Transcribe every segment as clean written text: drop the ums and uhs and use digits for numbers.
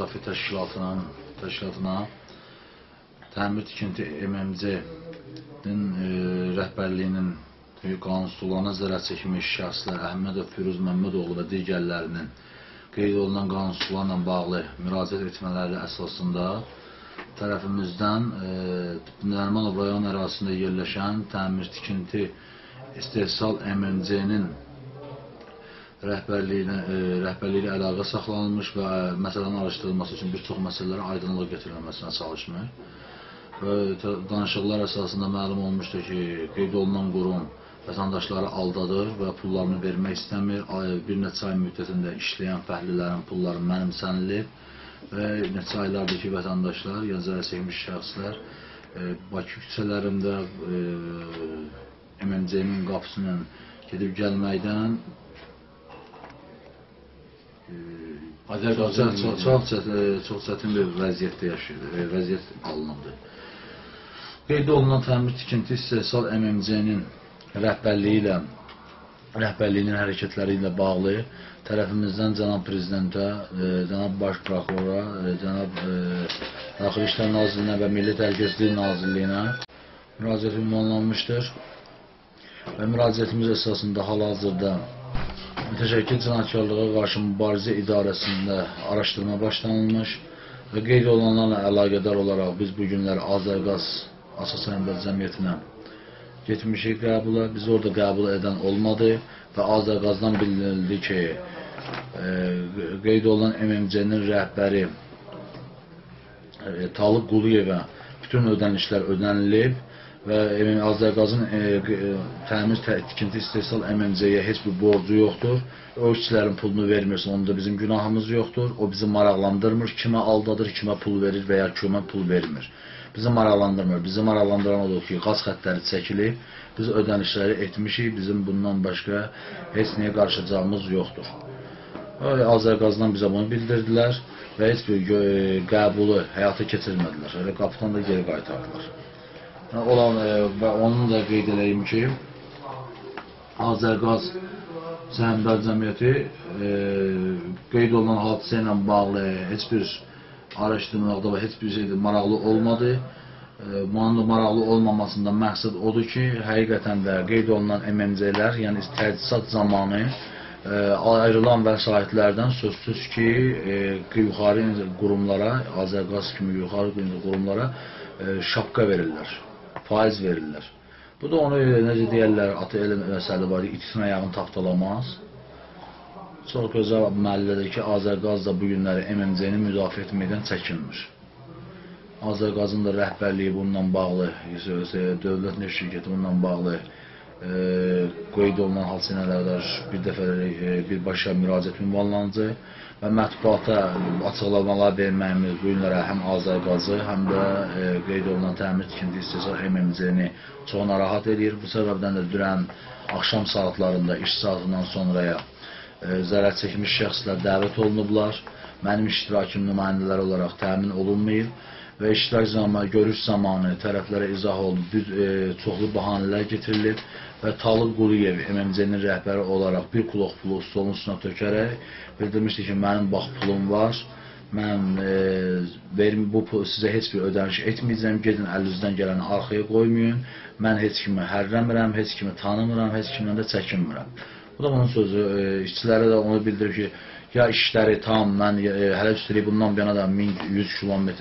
Müdafiə Təşkilatına Təmir Tikinti MMC-nin rəhbərliyinin qanunsuzluğuna zərər çəkmiş şəxslər Əhmədov Firuz Məmmədoğlu və digərlərinin qeyd olunan qanunsuzluqlarla bağlı müraciət etmələri əsasında tərəfimizdən Nərimanov rayon ərazisində yerləşən Təmir Tikinti İstehsal MMC-nin rəhbərliyi ilə əlaqə saxlanılmış və məsələnin araşdırılması üçün bir çox məsələlərə aydınlıq getirilməsinə çalışmır. Danışıqlar əsasında məlum olmuşdur ki, qeyd olunan qurum vətəndaşları aldadır və pullarını vermək istəmir. Bir neçə ay müddətində işləyən fəhlilərin pulları mənimsənilib və neçə aylardır ki, vətəndaşlar, yəni zərər çəkmiş şəxslər Bakı küçələrində MMC-nin qapısının gedib gəlməkdən çox çətin bir vəziyyətdə yaşayır, vəziyyət alınıbdır. Qeyd olunan Təmir Tikinti İstehsal MMC-nin rəhbərliyinin hərəkətləri ilə bağlı tərəfimizdən cənab prezidentə, cənab baş prokurora, cənab Daxili İşlər Nazirliyinə və Milli Təhlükəsizlik Nazirliyinə müraciət ünvanlanmışdır və müraciətimiz əsasında hal-hazırda Mütəşəkkil Cinayətkarlığa qarşı mübarizə idarəsində araşdırma başlanılmış və qeyd olunanlarla əlaqədar olaraq biz bu günləri Azərqaz Asosiyativ Cəmiyyətinə getmişik qəbula. Biz orada qəbul edən olmadı və Azərqazdan bildirildi ki, qeyd olunan MMC-nin rəhbəri Talib Quliyevə bütün ödənişlər ödənilib və Azərqazın Təmir Tikinti İstehsal MMC-yə heç bir borcu yoxdur. O işçilərin pulunu vermirsə, onda bizim günahımız yoxdur. O bizi maraqlandırmır, kimə aldadır, kimə pul verir və ya kimə pul vermir. Bizi maraqlandırmır. Bizi maraqlandıran odur ki, qaz xəttləri çəkilib, biz ödənişləri etmişik, bizim bundan başqa heç nəyə qarışacağımız yoxdur. Azərqazdan bizə bunu bildirdilər və heç bir qəbulu həyata keçirmədilər. Elə qapıdan da geri qaytardılar. Və onun da qeyd edeyim ki, Azərqaz Səhmdar Cəmiyyəti qeyd olunan hadisə ilə bağlı heç bir araşdırmaqda və heç bir şeydə maraqlı olmadı. Bunun da maraqlı olmamasında məqsəd odur ki, həqiqətən də qeyd olunan MMC-lər, yəni tədrisat zamanı ayrılan vəsaitlərdən sözsüz ki, yuxarı qurumlara, Azərqaz kimi yuxarı qurumlara şapka verirlər, faiz verirlər. Bu da onu, necə deyərlər, atı elə məsələ var, itin ayağını tapdalamaz. Çox gözəl məhəllədir ki, Azərqaz da bu günləri MMC-ni müdafiə etməkdən çəkinmir. Azərqazın da rəhbərliyi bununla bağlı, dövlət neft şirkəti bununla bağlı qeyd olunan hadisələrdə birbaşa müraciət ünvanlanacaq və mətbuata açıqlamalar verməyimiz bu günlərə həm Azərqazı, həm də qeyd olunan Təmir Tikinti İstehsal MMC-ni çox narahat edir. Bu səbəbdən də dünən axşam saatlarında, iş saatından sonraya zərər çəkmiş şəxslər dəvət olunublar. Mənim iştirakım nümayəndələri olaraq təmin olunmayıb və iştirak zamanı, görüş zamanı tərəflərə izah olunub, çoxlu bahanələr getirilib və Talib Quliyev MMC-nin rəhbəri olaraq bir kuloq pulu stolun üstünə tökərək bildirmişdi ki, mənim bax pulum var, mən sizə heç bir ödəniş etməyəcəm, gedin əlinizdən gələni arxaya qoymayın, mən heç kimi hərrəmirəm, heç kimi tanımıram, heç kimdən də çəkinmirəm. Bu da bunun sözü, işçilərə də onu bildirir ki, ya işləri tam, mən hələ üstəlik bundan bir yana da 1111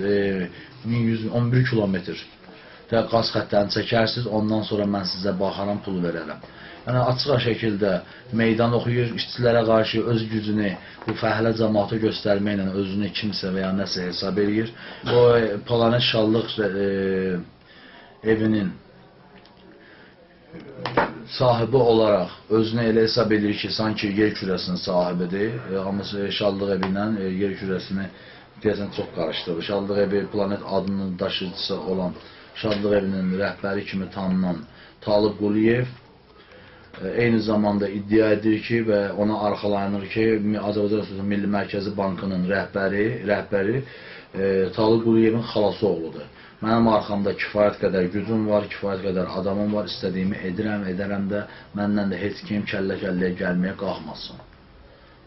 kilometr qaz xəttlərini çəkərsiniz, ondan sonra mən sizə baxaram, pul verərəm. Yəni, açıq şəkildə meydan oxuyur, işçilərə qarşı öz gücünü bu fəhlə cəmaata göstərməklə özünü kimsə və ya nəsə hesab edir. O, Planet Şallıq evinin sahibi olaraq özünü elə hesab edir ki, sanki yer kürəsinin sahibidir. Amma Şallıq evi ilə yer kürəsini deyəsən çox qarışdırır. Şallıq evi Planet adının daşıyıcısı olan Şallıq evinin rəhbəri kimi tanınan Talib Quliyev eyni zamanda iddia edir ki və ona arxalanır ki, Azərbaycan Milli Mərkəzi Bankının rəhbəri Talib Quliyevin xalası oğludur. Mənim arxamda kifayət qədər gücüm var, kifayət qədər adamım var, istədiyimi edirəm, edərəm də, məndən də heç kim kəllə-kəlləyə gəlməyə qalxmasın.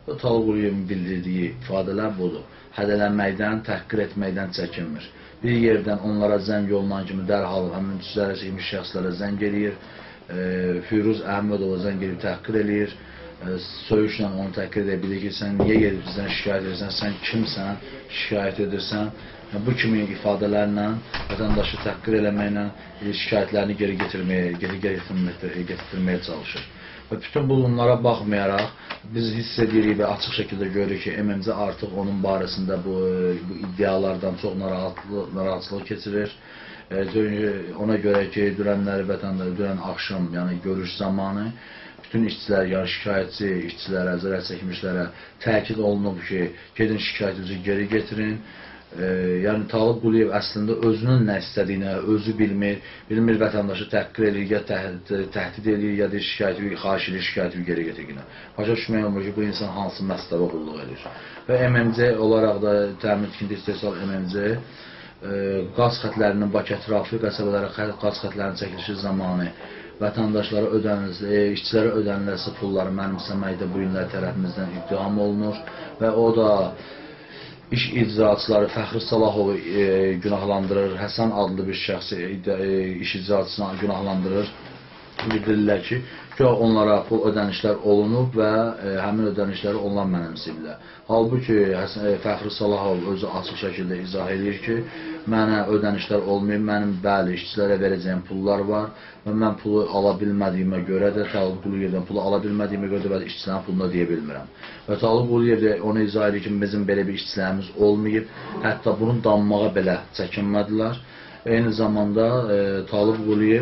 Talib Quliyevin bildirdiyi ifadələr budur. Hədələnməkdən, təhqir etməkdən çəkinmir. Bir yerdən onlara zəng olunan kimi dərhal həmin zərər çəkmiş şəxslərə zəng eləyir. Firuz Əhmədova zəng eləyib təhqir eləyir. Söyüşlə onu təhqir edə bilir ki, sən niyə gelib bizdən şikayət edirsən, sən kimsən, şikayət edirsən. Bu kimi ifadələrlə, vətəndaşı təhqir eləməklə şikayətlərini geri getirməyə çalışır. Və bütün bunlara baxmayaraq, biz hiss edirik və açıq şəkildə görürük ki, MMC artıq onun barəsində bu iddialardan çox narahatçılıq keçirir. Ona görə ki, dünən axşam, yəni görüş zamanı, bütün işçilər, yəni şikayətçi işçilərə, zərər çəkmişlərə təkid olunub ki, gedin şikayətinizi geri getirin. Yəni Talib Quliyev əslində özünün nə istədiyini özü bilmir vətəndaşı təhqir edir, ya təhdid edir, ya da xahiş edir, şikayəti geri getirir. Başa düşmək olmur ki, bu insan hansı məsələyə qulluq edir. Və MMC olaraq da təmin tikinti istehsal MMC qaz xətlərinin Bakı ətrafı qəsəbələrə qaz xətlərinin çəkilişi zamanı vətəndaşlara işçilərə ödəniləcək pulları mənimsəməkdə bu günlər tərəfimizdən ittiham olunur və o da İş icraçıları Fəxri Salahovu günahlandırır, Həsən adlı bir şəxsi iş icraçısını günahlandırır. Bildirirlər ki, onlara pul ödənişlər olunub və həmin ödənişləri onlar mənimsəyiblər. Halbuki Fəxri Salahov özü açıq şəkildə izah edir ki, mənə ödənişlər olmayıb, mənim bəli işçilərə verəcəyim pullar var və mən pulu ala bilmədiyimə görə də, Talib Quliyevdən pulu ala bilmədiyimə görə də işçilərin pulunu deyə bilmirəm. Və Talib Quliyev də onu izah edir ki, bizim belə bir işçilərimiz olmayıb, hətta bunun danmağa belə çəkinmədilər. Eyni zamanda Talib Quliyev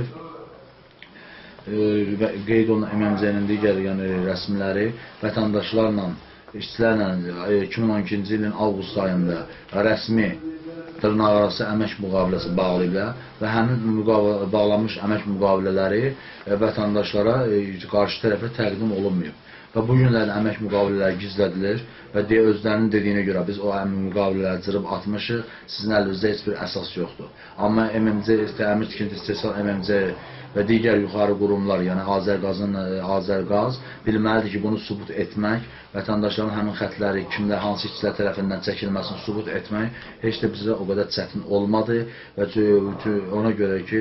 qeyd olunan MMC-nin digər rəsmiləri vətəndaşlarla, işçilərlə 2012-ci ilin avqust ayında rəsmi dırnaqarası əmək müqaviləsi bağlayıblar və həmin bağlanmış əmək müqavilələri vətəndaşlara qarşı tərəfə təqdim olunmayıb. Və bu günlərdə əmək müqavilələri gizlədilir və özlərinin dediyinə görə biz o əmək müqavilələri cırıb atmışıq, sizin əlinizdə heç bir əsas yoxdur. Amma MMC, Təmir Tikinti İstehsal MMC və digər yuxarı qurumlar, yəni Azərqaz bilməlidir ki, bunu sübut etmək, vətəndaşların həmin xətləri kimdə, hansı işçilər tərəfindən çəkilməsini sübut etmək heç də bizə o qədər çətin olmadı və ona görə ki,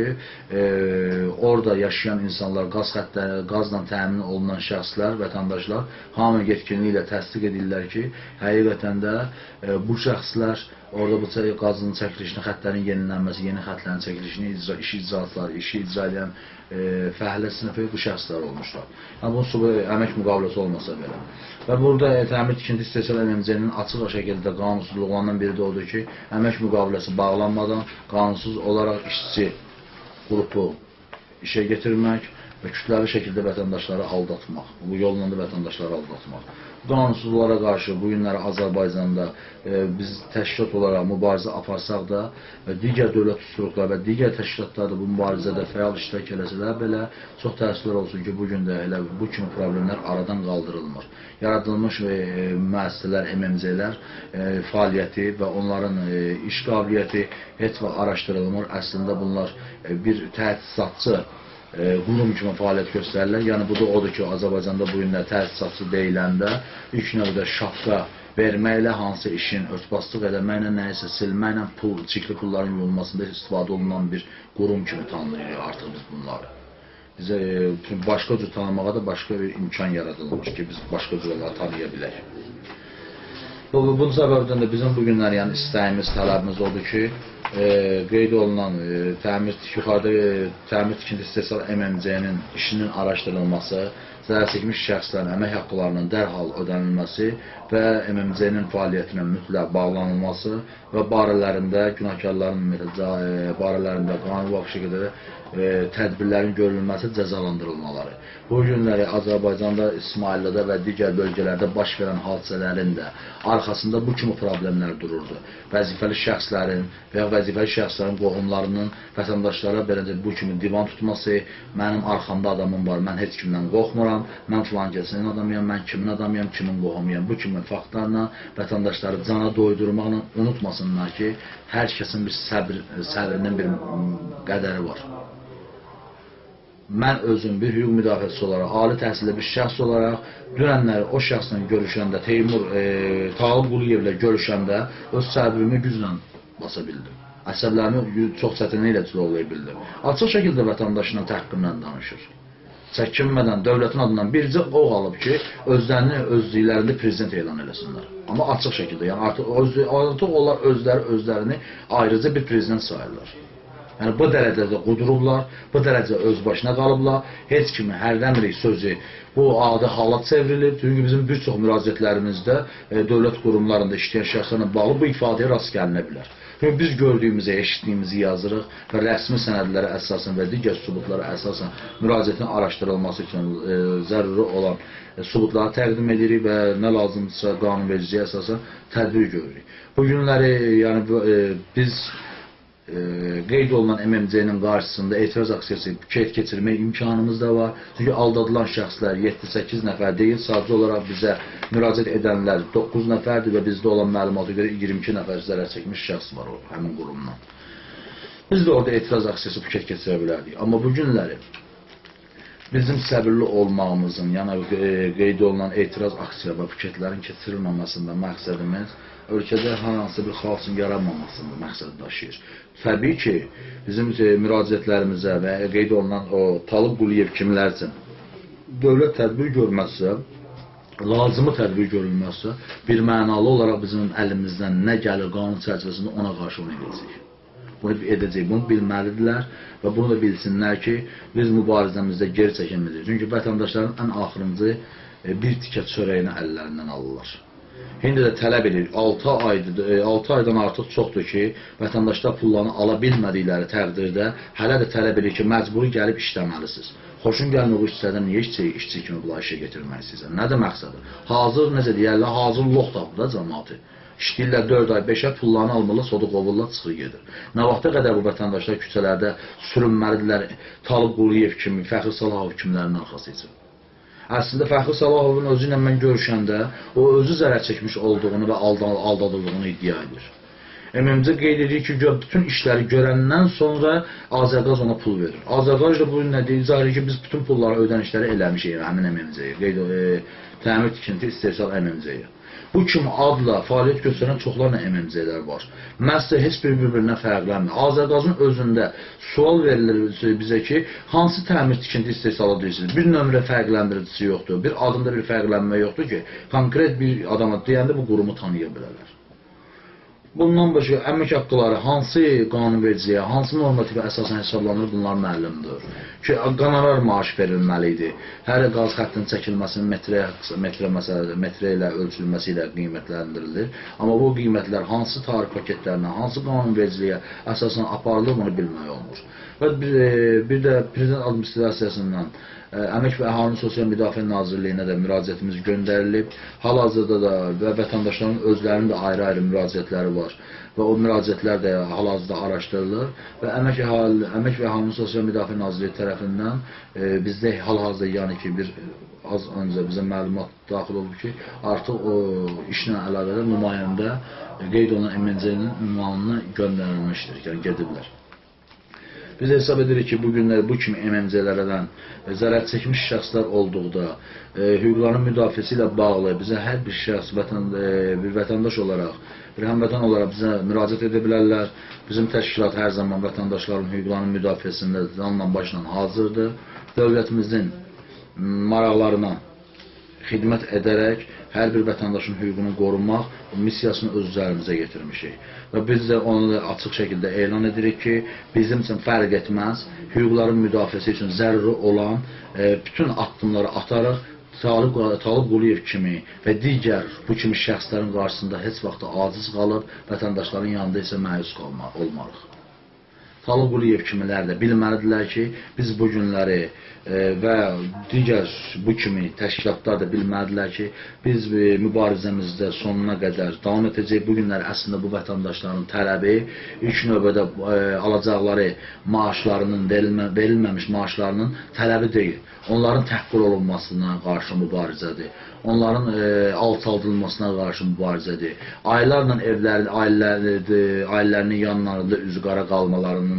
orada yaşayan insanlar, qazla təmin olunan şəxslər, vətəndaşlar hamı yetkinliklə təsdiq edirlər ki, həqiqətən də bu şəxslər orada bu qazın çəkilişini, xətlərin yenilənməsi, yeni xətlərin çəkilişini işi icra edən fəhlə sinfi bu şəxslər olmuşlar. Yəni, bunun əmək müqaviləsi olmasa belə. Və burada Təmir Tikinti İstehsal MMC-nin açıq şəkildə qanunsuzluğundan biri də odur ki, əmək müqaviləsi bağlanmadan qanunsuz olaraq işçi qrupu işə getirmək və kütləvi şəkildə vətəndaşları aldatmaq, bu yolla da vətəndaşları aldatmaq. Qanunsuzluqlara qarşı bu günləri Azərbaycanda biz təşkilat olaraq mübarizə aparsaq da və digər dövlət strukturları və digər təşkilatlar da bu mübarizədə fəal iştirak eləsələr belə çox təəssüflər olsun ki, bu gün də elə bu kimi problemlər aradan qaldırılmır. Yaradılmış müəssisələr, MMC-lər fəaliyyəti və onların iş qabiliyyəti heç vaxt araşdırılmır. Əslində bunlar bir təsisatçı qurum kimi fəaliyyət göstərirlər. Yəni, bu da odur ki, Azərbaycanda bu günlər təsisatçı deyiləndə ilk növdə şapka verməklə, hansı işin örtbastlıq eləməklə, nəyisə silməklə, çirkli pulların yuyulmasında istifadə olunan bir qurum kimi tanıyırıq artıq biz bunları. Bizə başqa cür tanımağa da başqa bir imkan yaradılmış ki, biz başqa cür onları tanıya bilək. Bunun səbəbdən də bizim bu günlər istəyimiz, tələbimiz odur ki, qeyd olunan yuxarıda Təmir Tikinti İstehsal MMC-nin işinin araşdırılması, zərər çəkmiş şəxslərin əmək haqqlarının dərhal ödənilməsi və MMC-nin fəaliyyətinə mütləq bağlanılması və barələrində günahkarların barələrində qanuni şəkildə tədbirlərin görülməsi, cəzalandırılmaları. Bu günləri Azərbaycanda, İsmaillidə və digər bölgələrdə baş verən hadisələrin də arxasında bu kimi problemlər dururdu. Vəzifəli şəxslərin və ya vəzifəli şəxslərin qohumlarının vətəndaşlara beləcə bu kimi divan tutması, mənim arxamda adamım var, mən heç kimdən qorxmuram, mən filan kəsin adamıyam, mən kimin adamıyam, kimin qohumuyam. Bu kimi faktlarla vətəndaşları cana doydurmaqla unutmasınlar ki, hər kəsin bir səbrinin bir qədəri var. mən özüm bir hüquq müdafiəçisi olaraq, ali təhsilli bir şəxs olaraq dünənləri o şəxslə görüşəndə, Teymur Talib Quliyevlə görüşəndə öz səbrimi güclə basa bildim. Əsəblərimi çox çətinliklə cilovlaya bildim. Açıq şəkildə vətəndaşla təhqimlə danışır. Çəkinmədən, dövlətin adından bircə oğ alıb ki, özlüklərində prezident elan eləsinlər. Amma açıq şəkildə, yəni artıq onlar özlərini ayrıca bir prezident sayırlar. Yəni bu dərəcədə qudurublar, bu dərəcədə öz başına qalıblar. Heç kimi hərdən bir sözü bu adi halat çevrilir. Çünki bizim bir çox müraciətlərimizdə dövlət qurumlarında işləyən şəxslərlə bağlı bu ifadəyə rast gəlinə bilər. Çünki biz gördüyümüzü, eşitdiyimizi yazırıq və rəsmi sənədlərə əsasən və digər sübutlara əsasən müraciətin araşdırılması üçün zəruri olan sübutları təqdim edirik və nə lazımdırsa qanunvericiliyə əsasən tədbir görürük. Bu günləri yəni biz qeyd olunan MMC-nin qarşısında etiraz aksiyası keçirmək imkanımız da var. Çünki aldadılan şəxslər 7-8 nəfər deyil, sadəcə olaraq bizə müraciət edənlər 9 nəfərdir və bizdə olan məlumata görə 22 nəfər zərər çəkmiş şəxs var həmin qurumdan. Biz də orada etiraz aksiyası keçirə bilərdik. Amma bu günləri bizim səbirli olmağımızın, yəni qeyd olunan etiraz aksiya və piketlərin keçirilməməsində məqsədimiz ölkədə hər hansı bir xaosun yaranmamasında məqsəd daşıyır. Təbii ki, bizim müraciətlərimizə və qeyd olunan o Talib Quliyev kimlər üçün dövlət tədbir görməzsə, lazımı tədbir görülməzsə, bir mənalı olaraq bizim əlimizdən nə gəlir qanun çərçivəsində ona qarşı onu edəcəyik. Bunu edəcəyik, bunu bilməlidirlər və bunu da bilsinlər ki, biz mübarizəmizdə geri çəkinməyəcəyik. Çünki vətəndaşların ən axırıncı bir tikə çörəyini əllərindən alırlar. İndi də tələb edir, 6 aydan artıq çoxdur ki, vətəndaşlar pullarını ala bilmədikləri təqdirdə hələ də tələb edir ki, məcburi gəlib işləməlisiniz. Xoşun gəlmir bu işçilərdən niyə işçi kimi bunları işə getirmək istəyirsən? Nədir məqsədi? Hazır, necə deyərlər, hazır lox tapır da cəmaatı. İşləyirlər 4 ay, 5 ay pullarını almırlar, sodu qovurlar, çıxır gedir. Nə vaxta qədər bu vətəndaşlar küçələrdə sürünməlidirlər Talib Quliyev kimi, Fəxri Salahov kimlərinin arxası üçün? Əslində Fəxri Salahovun özü ilə mən görüşəndə o özü zərər çəkmiş olduğunu və aldadıldığını iddia edir. MMC qeyd edir ki, bütün işləri görəndən sonra Azərqaz ona pul verir. Azərqaz da bu nə deyir? İzah edir ki, biz bütün pulları, ödənişləri eləmişik həmin MMC-yə, təmir tikinti istehsal MMC-yə. Bu kimi adla fəaliyyət göstərən çoxlarla MMC-lər var. Məhz heç bir-birinə fərqlənmir. Azərqazın özündə sual verilir bizə ki, hansı təmir tikinti istehsalı deyirsiniz? Bir nömrə fərqləndiricisi yoxdur, bir adında bir fərqlənmə yoxdur ki, konkret bir adama deyəndə bu qurumu tanıya bilərlər. Bundan başqa əmək haqqıları hansı qanunvericiliyə, hansı normativə əsasən hesablanır, bunlar məlumdur. Ki, qonorar maaş verilməli idi. Hər qaz xəttinin çəkilməsinin metrə ilə ölçülməsi ilə qiymətləndirilir. Amma bu qiymətlər hansı tarif paketlərinə, hansı qanunvericiliyə əsasən aparılır, bunu bilmək olmur. Və bir də Prezident Administrasiyasından Əmək və Əhalinin Sosial Müdafiə Nazirliyinə də müraciətimiz göndərilib. Hal-hazırda da və vətəndaşların özlərinin də ayrı-ayrı müraciətləri var və o müraciətlər də hal-hazırda araşdırılır və Əmək və Əhalinin Sosial Müdafiə Nazirliyi tərəfindən bizdə hal-hazırda yəni ki, az öncə bizə məlumat daxil oldu ki, artıq o işlə əlaqədar nümayəndə qeyd olunan MMC-nin ünvanına göndərilmişdir, yəni gediblər. Biz hesab edirik ki, bu günlər bu kimi MMC-lərdən zərər çəkmiş şəxslər olduqda, hüquqların müdafiəsi ilə bağlı bizə hər bir şəxs, bir vətəndaş olaraq, bir həmvətən olaraq bizə müraciət edə bilərlər. Bizim təşkilat hər zaman vətəndaşların hüquqlarının müdafiəsində canla başla hazırdır. Dövlətimizin maraqlarına xidmət edərək hər bir vətəndaşın hüququnu qorumaq missiyasını öz üzərimizə getirmişik. Və biz də onu da açıq şəkildə elan edirik ki, bizim üçün fərq etməz, hüquqların müdafiəsi üçün zəruri olan bütün addımları ataraq Talib Quliyev kimi və digər bu kimi şəxslərin qarşısında heç vaxt aciz qalıb, vətəndaşların yanında isə məyus olmarıq. Talib Quliyev kimilər də bilməlidirlər ki, biz bu günləri və digər bu kimi təşkilatlar da bilməlidirlər ki, biz mübarizəmizdə sonuna qədər davam edəcək. Bu günləri əslində bu vətəndaşların tələbi ilk növbədə alacaqları maaşlarının, verilməmiş maaşlarının tələbi deyil. Onların təhqir olunmasına qarşı mübarizədir. Onların alçaldılmasına qarşı mübarizədir. Aylarla ailələrinin yanlarında üzü qara qalmalarının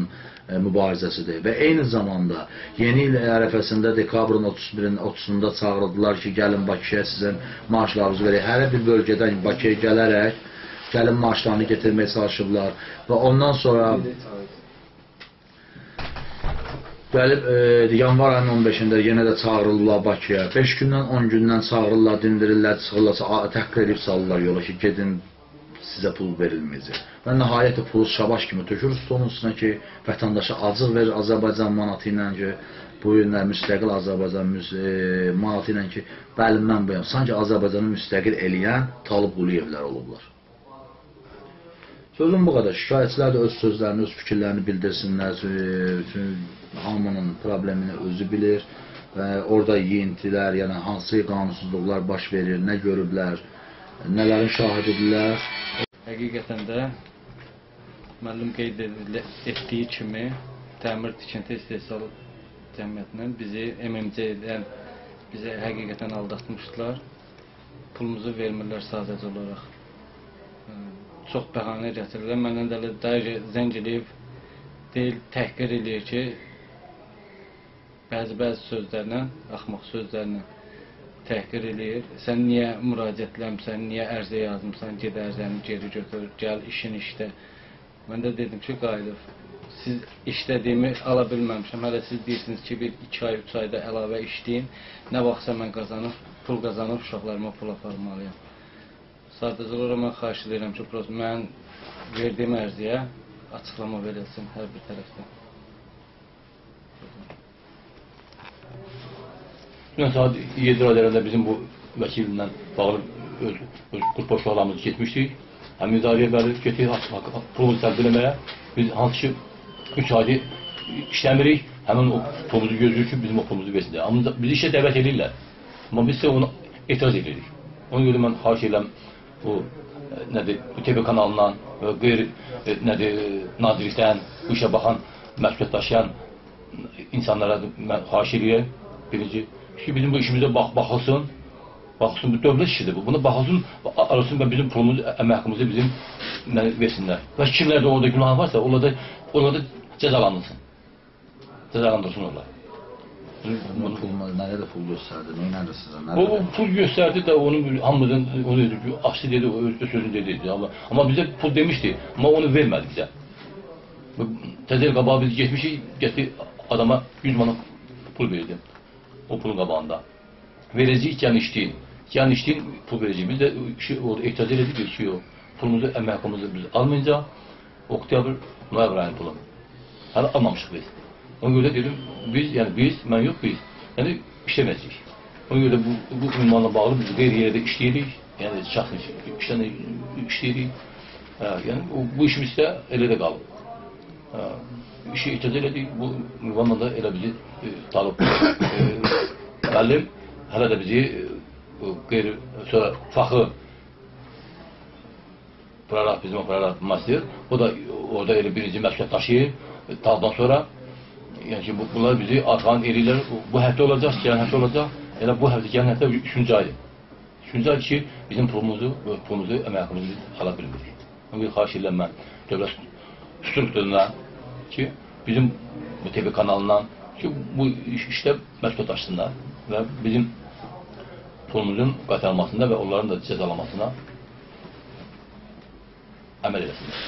mübarizəsidir. Və eyni zamanda yeni il ərəfəsində dekabrın 30-da çağırdılar ki, gəlin Bakıya sizin maaşlarınızı verək. Hər bir bölgədən Bakıya gələrək gəlin maaşlarını getirməyə çalışıblar və ondan sonra gəlib yanvar ayının 15-də yenə də çağırırlar Bakıya. 5 gündən 10 gündən çağırırlar, dindirirlər, çıxırlar, təhqir edib salırlar yola ki, gedin sizə pul verilməyəcək. Və nəhayət pulu şabaş kimi tökür stolun üstünə ki, vətəndaşa acıq verir Azərbaycan manatı ilə ki, bu günlər müstəqil Azərbaycan manatı ilə ki, bəli mən buyam, sanki Azərbaycanı müstəqil eləyən Talib Quliyevlər olublar. Sözüm bu qədər. Şikayətçilər də öz sözlərini, öz fikirlərini bildirsinlər. Hamının problemini özü bilir. Orada yiyintilər, yəni hansı qanunsuzluqlar baş verir, nə görüblər, nələrin şahididirlər. Həqiqətən də müəllim qeyd etdiyi kimi Təmir Tikinti İstehsalı Cəmiyyətindən bizi MMC-dən bizi həqiqətən aldatmışdılar. Pulumuzu vermirlər sadəcə olaraq. Çox bəhanə gətirirlər. Məndən də zəng eləyib deyil, təhqir eləyir ki, bəzi sözlərlə, axmaq sözlərlə təhqir eləyir. Sən niyə müraciət eləmsən, niyə ərizə yazmısan, ged ərizəni geri götür, gəl işin işlə. Mən də dedim ki, qayıdıb, siz işlədiyimi ala bilməmişəm. Hələ siz deyirsiniz ki, 2 ay, 3 ayda əlavə işləyin. Nə vaxtsa mən pul qazanıb uşaqlarıma pul aparmalıyam. Sadəcə olaraq mən xahiş edirəm ki, mən verdiyim ərziyə açıqlama verilsin hər bir tərəfdən. Dünən saat 7 radələrində bizim bu vəkillə bağlı öz qrup uşaqlarımız getmişdik. Həmin idarəyə bəli getir, pulumuzu tələb eləməyə. Biz hansı ki 3 ayda işləmirik, həmin o pulumuzu gözləyir ki, bizim o pulumuzu versinlər. Amma bizi işə dəvət edirlər. Amma biz isə ona etiraz edirik. Ona görə mən xahiş edirəm bu TV kanalından, nazirlikdən, bu işə baxan, məsuliyyət daşıyan insanlara mən xahiş edirəm. Birinci, ki bizim bu işimizə baxılsın, bu dövlət işidir bu. Buna baxılsın, arasın və bizim pulumuzu, əmək haqqımızı bizim versinlər. Və kimlərdə orada günah varsa, onlar da cəzalandırsın. Cəzalandırsın onlar. Nəyə də pul göstərdi, neynədir sizə? O pul göstərdi də onun hamımızın, onu açdı dedi, o öz sözünü dedi. Amma bizə pul demişdi, amma onu vermədi bizə. Təzəl qabağa biz getmişik, getdi adama 100 manat pul verdim. O pulun qabağında. Verəcəyik, yəni işləyin, pul verəcəyik. Biz də orada etiraz elədik ki, pulumuzu, əmək haqqımızı biz almayınca, oktyabr, noyabr ayının pulunu. Hələ almamışıq biz. Ona görə dedim, mən yox biz, yəni işləməyəcəyik. Ona görə bu ünvanla bağlı biz qeyri-yerdə işləyirik, yəni şəxsin işləyirik. Yəni bu işimiz də elə də qalıb. İşi etiraz elədik, bu ünvanla da elə bizi Talib müəllim hələ də bizi sonra faxı bizim proqram master, o da orada elə birinci məsuliyyət daşıyır. Talibdan sonra yəni ki, bunlar bizi arxan eləyirlər, bu həftə olacaq, gələn həftə olacaq, elə bu həftə, gələn həftə 3-cü aydır. 3-cü ay ki, bizim pulumuzu, əmək haqqımızı ala bilmirik. Ona görə xahiş edirəm mən dövlət strukturuna ki, bizim bu TV kanalından ki, bu işdə məsuliyyət daşısınlar və bizim pulumuzun qaytarılmasında və onların da cəzalamasına əməl eləsinlər.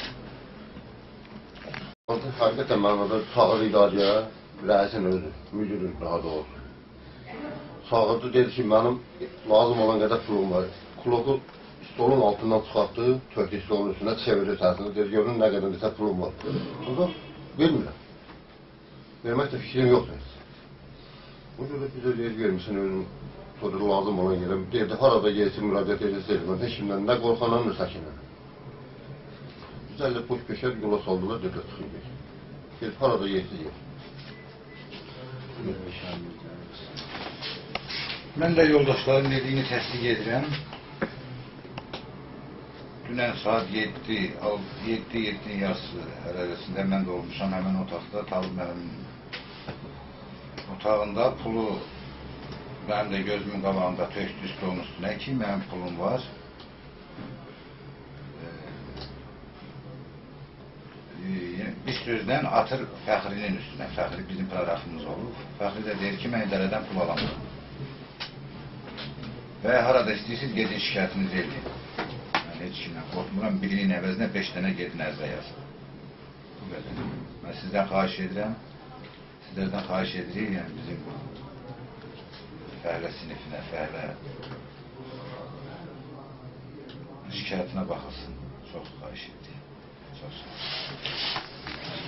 Həqiqətən mən orada çağır idarəyə, rəisin özü, müdürün daha doğrusu. Çağırdı, dedi ki, mənim lazım olan qədər pulum var. Kloku stolun altından çıxartdı, tökdü stolun üstündə çevirir səsində, dedi, görün nə qədər desə pulum var. Onda vermirəm. Vermək də fikrim yoxdur. Bu görə bizə deyir, vermişsin özün, sonra lazım olan yerə. Deyirdi, harada gelsin, müraciət edilsin, mən heç kimdən nə qorxanan, nə səkinən. Güzəllə boş peşər yola saldılar, dedilər, çıxın geç. Gelib, harada yersiz yer. Mən də yoldaşların dediyini təsdiq edirəm. Dünən saat 7 yarısı ərəfəsində mən də olmuşam həmin otaqda, Talib müəllimin otağında pulu mənim də gözümün qabağında tökdü stolun üstünə ki, mənim pulum var. Biz sözdən atır Fəxrinin üstünə. Fəxri bizim proqramımız olub. Fəxri də deyir ki, mən idarədən pul alamıram. Və harada istəyirsiniz, gedin şikayətinizi edin. Mən heç kimdən qorxmuram, birinin əvəzinə 5 dənə gedin ərzə yazın. Bu qədər. Mən sizdən xahiş edirəm, sizlərdən xahiş edirik, yəni bizim bu fəhlə sinifinə, fəhlə şikayətinə baxılsın. Çox xahiş edirik. Çox sağ olun.